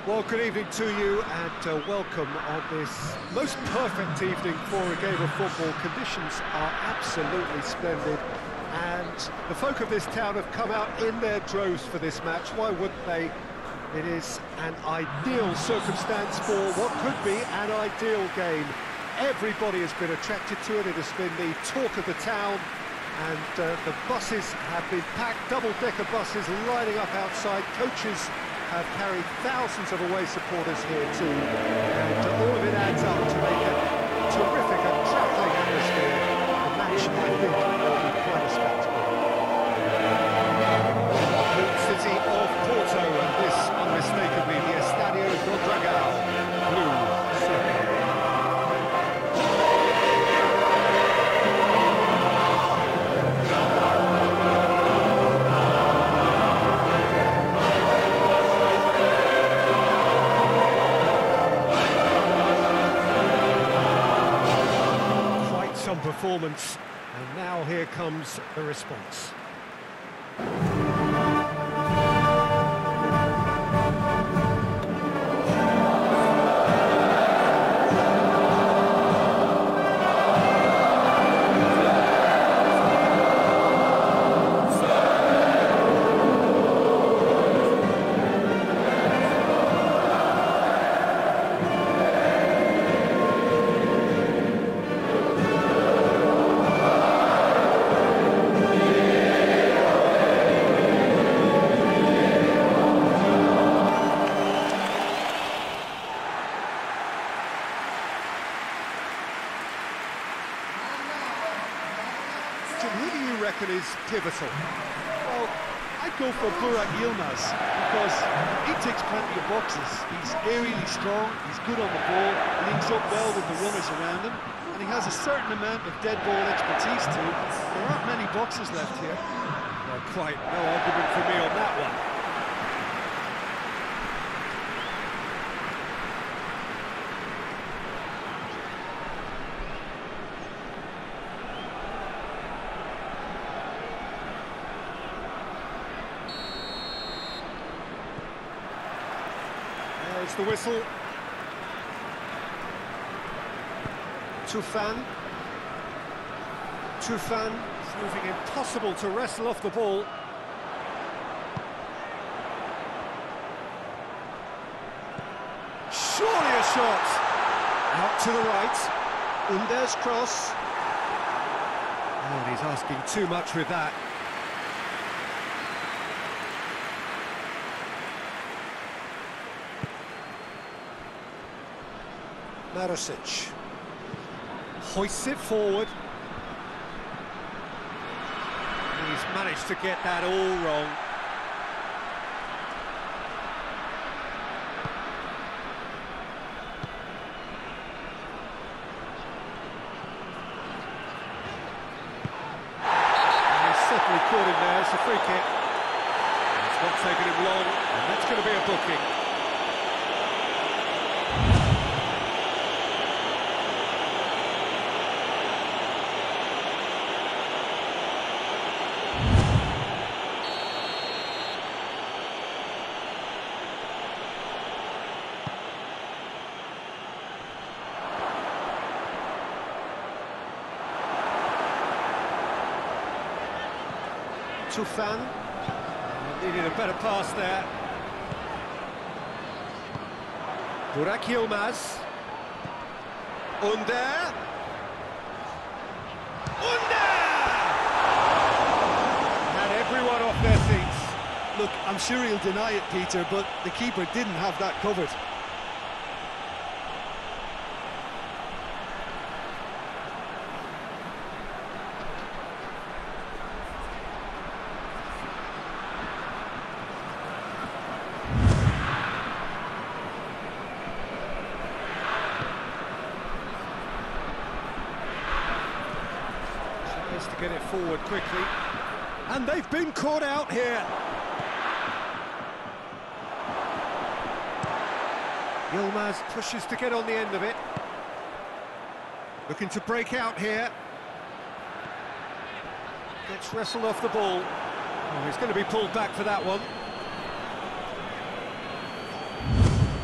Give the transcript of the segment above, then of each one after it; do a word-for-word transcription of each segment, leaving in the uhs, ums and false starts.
Well, good evening to you and uh, welcome on this most perfect evening for a game of football. Conditions are absolutely splendid and the folk of this town have come out in their droves for this match. Why wouldn't they? It is an ideal circumstance for what could be an ideal game. Everybody has been attracted to it. It has been the talk of the town, and uh, the buses have been packed, double-decker buses lining up outside. Coaches have carried thousands of away supporters here too, and uh, all of it adds up to make a terrific and travelling atmosphere. The match, I think, will be quite a spectacle. Port City of Porto, and this unmistakably the Estadio do Dragão, blue circle. Performance, and now here comes the response. Who do you reckon is pivotal? Well, I'd go for Burak Yilmaz because he ticks plenty of boxes. He's aerially strong, he's good on the ball, links up well with the runners around him, and he has a certain amount of dead ball expertise too. There aren't many boxes left here. Well, quite no argument for me on that one. There's the whistle. Tufan. Tufan is moving impossible to wrestle off the ball. Surely a shot. Out to the right. Under's cross. Oh, and he's asking too much with that. Marusic hoists it forward. He's managed to get that all wrong. And he's certainly caught him there. It's a free kick. It's not taking him long, and that's going to be a booking. Tufan needed a better pass there. Burak Yilmaz. Under. Under! Had everyone off their feet. Look, I'm sure he'll deny it, Peter, but the keeper didn't have that covered. To get it forward quickly, and they've been caught out here. Yilmaz pushes to get on the end of it, looking to break out here. Gets wrestled off the ball. Oh, he's going to be pulled back for that one.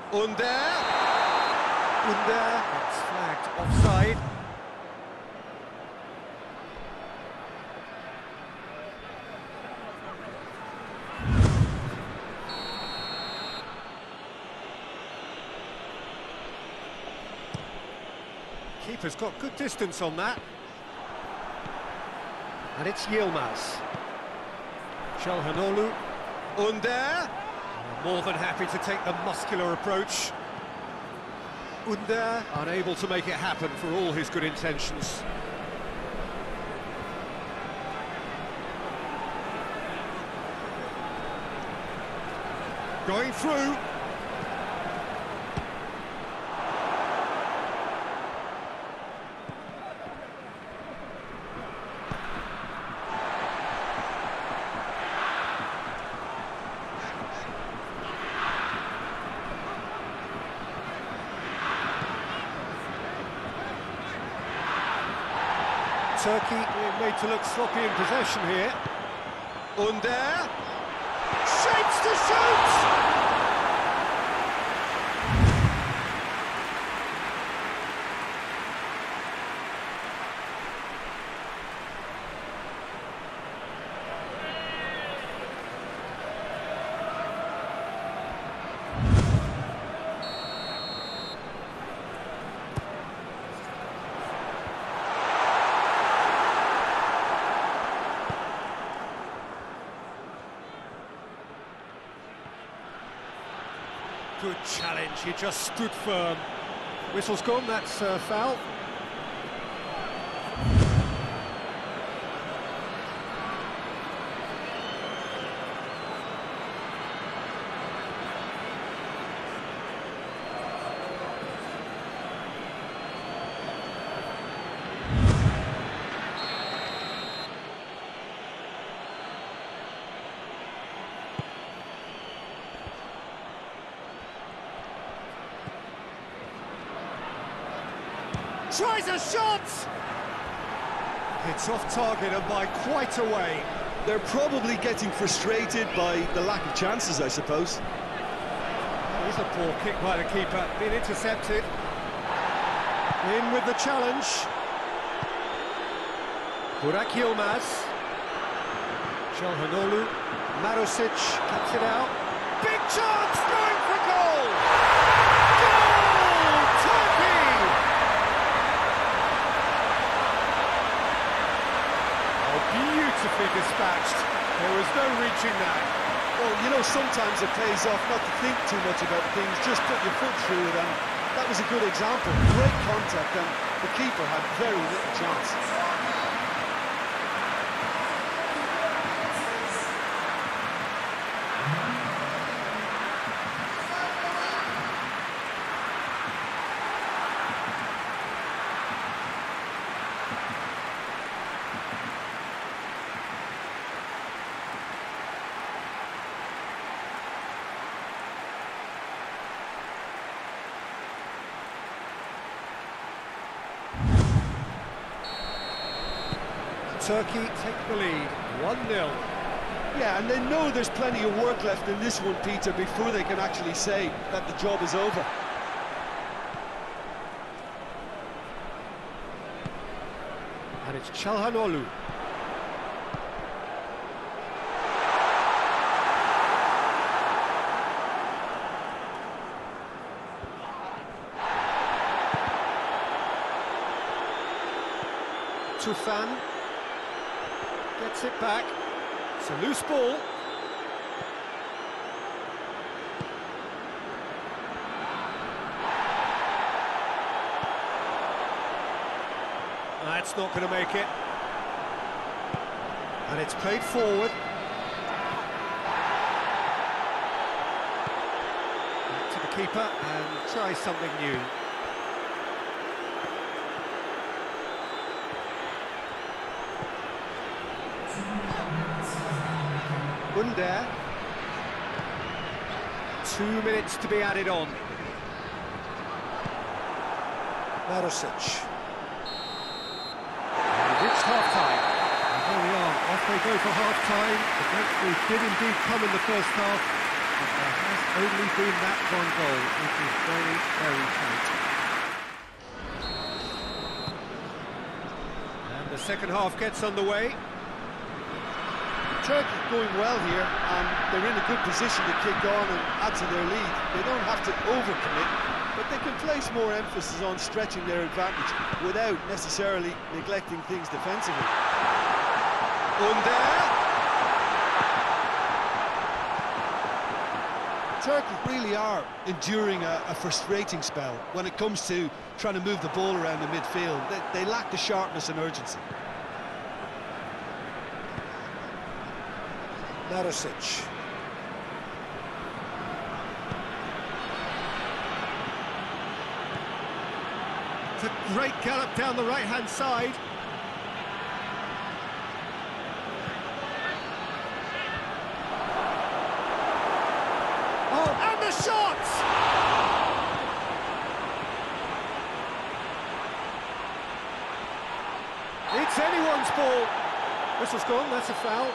Under. Under. It's flagged offside. Keeper's got good distance on that. And it's Yilmaz. Çalhanoğlu. Under. More than happy to take the muscular approach. Under. Unable to make it happen for all his good intentions. Going through. Turkey being made to look sloppy in possession here. Under. Shapes to shoot! Good challenge, he just stood firm. Whistle's gone, that's uh, foul. Tries a shot! It's off target and by quite a way. They're probably getting frustrated by the lack of chances, I suppose. Here's a poor kick by the keeper, being intercepted. In with the challenge. Burak Yilmaz. Çalhanoğlu. Marusic cuts it out. Big chance, going for goal! Goal! Turkey! Beautifully dispatched. There was no reaching that. Well, you know, sometimes it pays off not to think too much about things, just put your foot through it, and that was a good example. Great contact, and the keeper had very little chance. Turkey take the lead, one nil. Yeah, and they know there's plenty of work left in this one, Peter, before they can actually say that the job is over. And it's Çalhanoğlu. Tufan gets it back. It's a loose ball. That's not going to make it. And it's played forward. Back to the keeper and try something new. Under. Two minutes to be added on. Marusic. We've reached half-time. And there we are, off they go for half-time. The breakthrough did indeed come in the first half, but there has only been that one goal, which is very, very tight. And the second half gets underway. Turkey going well here, and they're in a good position to kick on and add to their lead. They don't have to overcommit, but they can place more emphasis on stretching their advantage without necessarily neglecting things defensively. Under. Turkey really are enduring a, a frustrating spell when it comes to trying to move the ball around the midfield. They, they lack the sharpness and urgency. Narosic. It's a great gallop down the right-hand side. Oh, and the shot! It's anyone's ball. Whistle's gone, that's a foul.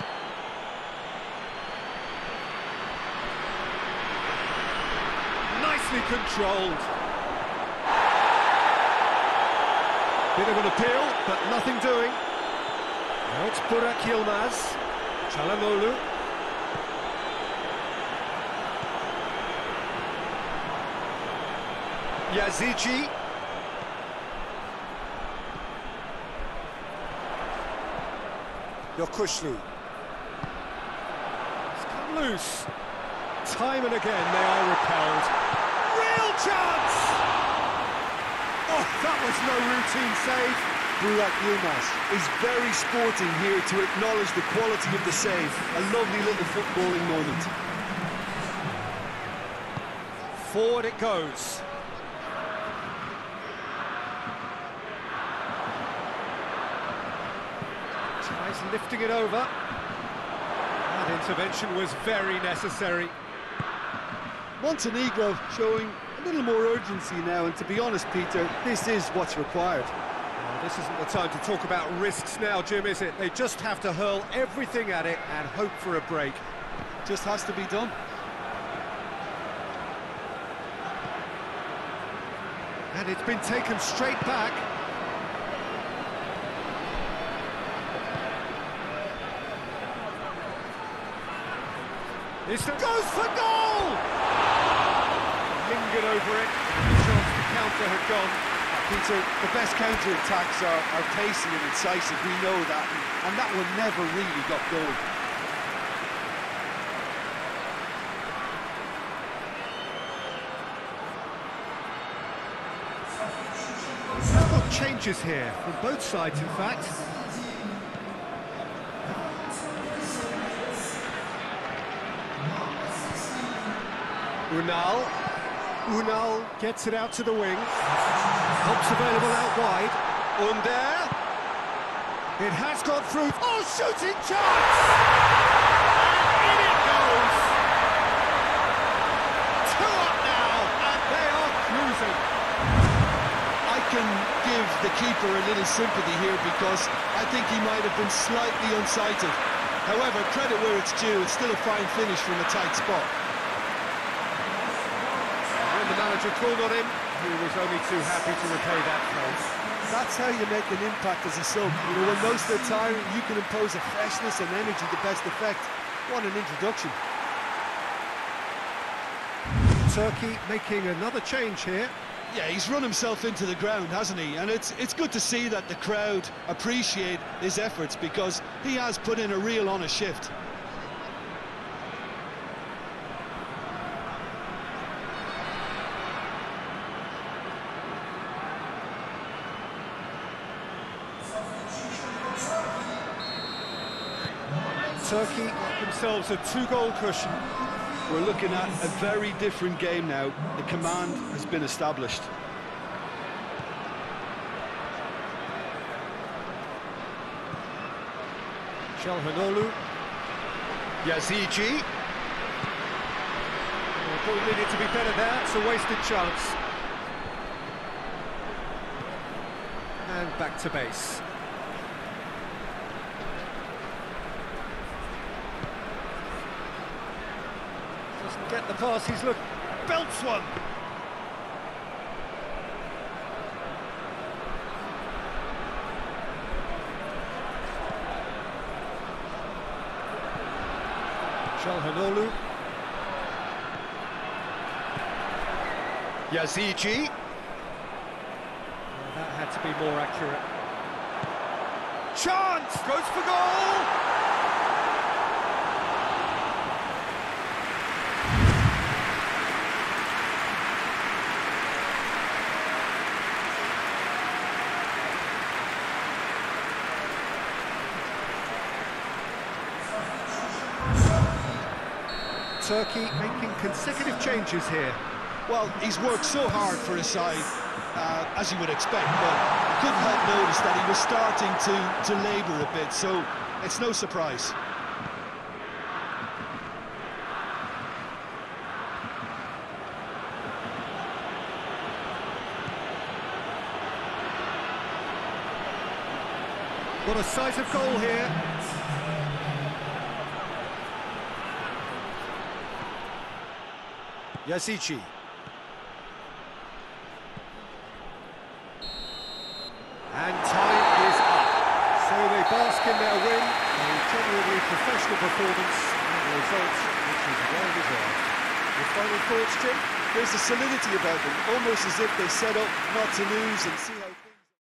Nicely controlled. Bit of an appeal, but nothing doing. Now it's Burak Yilmaz. Çalhanoğlu. Yazici. Yokuşlu. It's come loose. Time and again they are repelled. Real chance! Oh, that was no routine save. Burak Yilmaz is very sporting here to acknowledge the quality of the save. A lovely little footballing moment. Forward it goes. Tries lifting it over. That intervention was very necessary. Montenegro showing a little more urgency now, and to be honest, Peter, this is what's required. Well, this isn't the time to talk about risks now, Jim, is it? They just have to hurl everything at it and hope for a break. Just has to be done. And it's been taken straight back. This goes for goal! Lingered over it, and the chance to counter had gone. Peter, the best counter-attacks are, are pacey and incisive, we know that, and that one never really got going. We've got changes here, from both sides in fact. Unal. Unal gets it out to the wing. Helps available out wide. Under. It has gone through. Oh, shooting chance! And in it goes! Two up now, and they are cruising. I can give the keeper a little sympathy here because I think he might have been slightly unsighted. However, credit where it's due, it's still a fine finish from a tight spot. The manager called on him, he was only too happy to repay that fault. That's how you make an impact as a sub. You know, when most are tiring, you can impose a freshness and energy to best effect. What an introduction. Turkey making another change here. Yeah, he's run himself into the ground, hasn't he? And it's it's good to see that the crowd appreciate his efforts because he has put in a real honest shift. Turkey got themselves a two-goal cushion. We're looking at a very different game now. The command has been established. Çalhanoğlu. Yazici. The ball needed to be better there, it's a wasted chance. And back to base. get the pass, he's looked... Belts one! Çalhanoğlu. Yazici. Well, that had to be more accurate. Chance! Goes for goal! Turkey making consecutive changes here. Well, he's worked so hard for his side, uh, as you would expect, but I couldn't help notice that he was starting to, to labour a bit, so it's no surprise. What a sight of goal here. Yazici. And time is up. So they bask in their win, a genuinely professional performance, and a result which is well deserved. Your final thoughts, Jim? There's a solidity about them, almost as if they set up not to lose and see how...